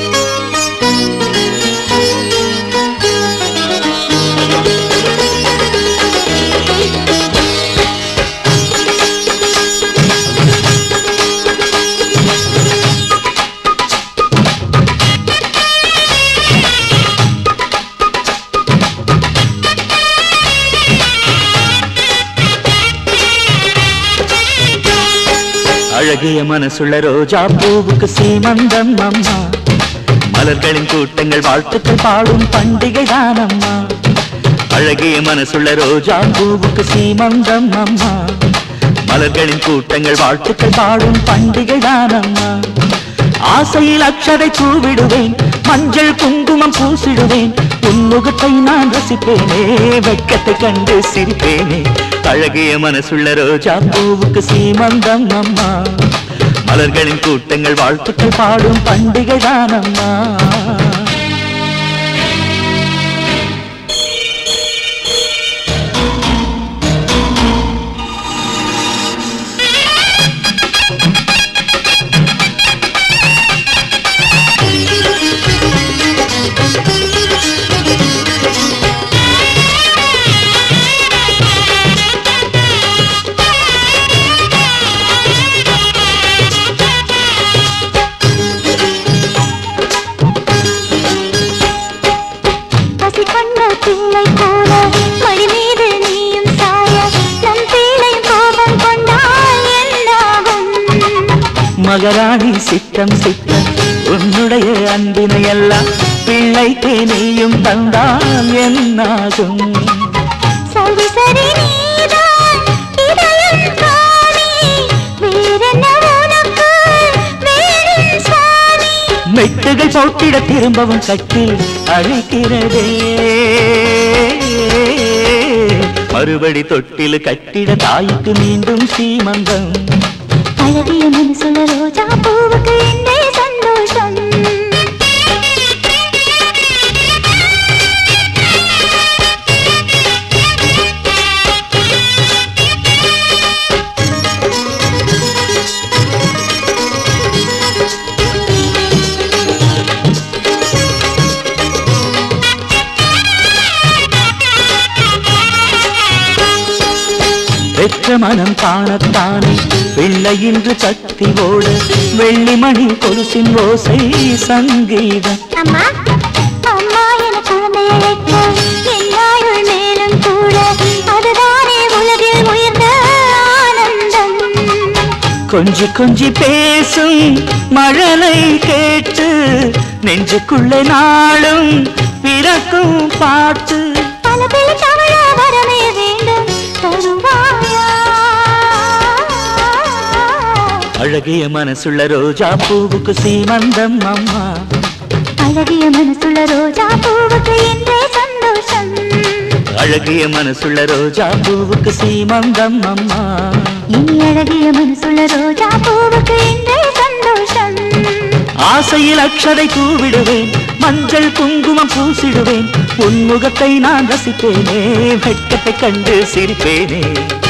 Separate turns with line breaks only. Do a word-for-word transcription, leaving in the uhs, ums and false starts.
அழகிய மனசுள்ள ரோஜா பூவுக்கு சீமந்தம் அம்மா, மலர்களின் கூட்டங்கள் வாழ்த்துக்கள் பாடும் பண்டிகை தானம்மா. அழகிய மனசுள்ள ரோஜா பூவுக்கு சீமந்தம் அம்மா, மலர்களின் கூட்டங்கள் வாழ்த்துக்கள் பாடும் பண்டிகை தானம்மா. ஆசையில் அக்ஷதை பூவிடுவேன், மஞ்சள் குங்குமம் பூசிடுவேன், உன்முகத்தை நான் ரசிப்பேனே, வெட்கத்தை கண்டு சிரிப்பேனே. அழகிய மனசுள்ள ரோஜா பூவுக்கு சீமந்தம் அம்மா, மலர்களின் கூட்டங்கள் வாழ்த்துக்கள் பாடும் பண்டிகை தானம்மா. மகராணி சித்தம் சித்தம் உன்னுடைய அன்பினை எல்லாம் பிள்ளைக்கு நீயும் தந்தால் என்னாகும்?
சரி சரி நீதான் இதயம் காணி, வேறென்ன உனக்கு வேணும் சுவாமி?
மெட்டுகள் போட்டிட திரும்பவும் கட்டில் அழைக்கிறதே, மறுபடி தொட்டில் கட்டிட தாய்க்கு மீண்டும் சீமந்தம்.
அழகிய மனசுள்ள ரோஜா பூவுக்கு இன்றே சந்தோஷம்.
பெற்ற மனம் காணத்தானே பிள்ளை இன்று சக்தி ஓட, வெள்ளி மணி கொலுசின் ஓசை சங்கீதம்.
அம்மா அம்மா என குழந்தையை வைக்க என்னாயுள் மேலும் கூட, அதுதானே உலகில் உயர்ந்த ஆனந்தம்.
கொஞ்சி கொஞ்சி பேசும் மழலை கேட்டு நெஞ்சுக்குள்ளே நாளும் பிறக்கும் பாட்டு.
பல பல தமிழ வரமே வேண்டும் தருவாயா?
அழகிய மனசுள்ள ரோஜா பூவுக்கு சீமந்தம் அம்மா,
அழகிய மனசுள்ள ரோஜா பூவுக்கு இன்றே சந்தோஷம்.
அழகிய மனசுள்ள ரோஜா பூவுக்கு சீமந்தம் அம்மா,
இனி அழகிய மனசுள்ள ரோஜா பூவுக்கு இன்றே சந்தோஷம்.
ஆசையில் அக்ஷதை பூவிடுவேன், மஞ்சள் குங்குமம் பூசிடுவேன், உன்முகத்தை நான் ரசிப்பேனே, வெட்கத்தை கண்டு சிரிப்பேனே.